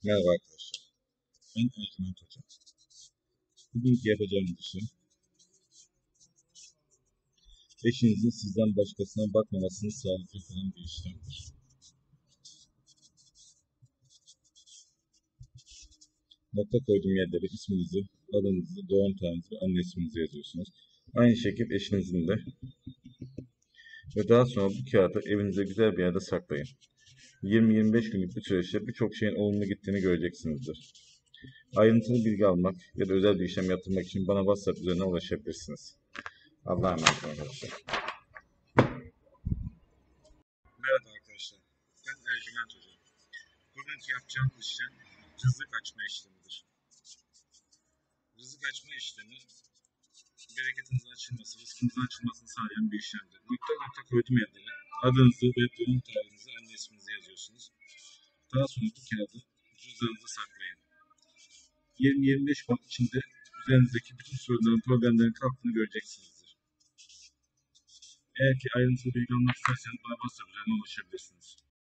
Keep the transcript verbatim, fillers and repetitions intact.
Merhaba arkadaşlar. Ben Ercüment Hoca. Bugünkü yapacağımız işim, eşinizin sizden başkasına bakmamasını sağlayacak olan bir işlemdir. Nokta koyduğum yerlere isminizi, adınızı, doğum tarihinizi ve anne isminizi yazıyorsunuz. Aynı şekilde eşinizin de. Ve daha sonra bu kağıdı evinize güzel bir yerde saklayın. yirmi yirmi beş günlük bir süreçte birçok şeyin olumlu gittiğini göreceksinizdir. Ayrıntılı bilgi almak ya da özel bir işlem yaptırmak için bana WhatsApp üzerinden ulaşabilirsiniz. Allah'a emanet olun arkadaşlar. Merhaba arkadaşlar. Ben Ercüment Hoca. Bugünkü yapacağımız işlem rızık açma işlemidir. Rızık açma işlemi, bereketinizin açılması, rızkınızın açılmasını sağlayan bir işlemdir. Nokta nokta koydum yerlere. Adınızı ve doğum tarihinizi, anne isminizi yazıyorsunuz. Daha sonra bu kağıdı cüzdanınıza saklayın. yirmi yirmi beş gün içinde üzerinizdeki bütün sorunların, problemlerin kalktığını göreceksinizdir. Eğer ki ayrıntılı bilgi almak isterseniz bana WhatsApp üzerinden ulaşabilirsiniz.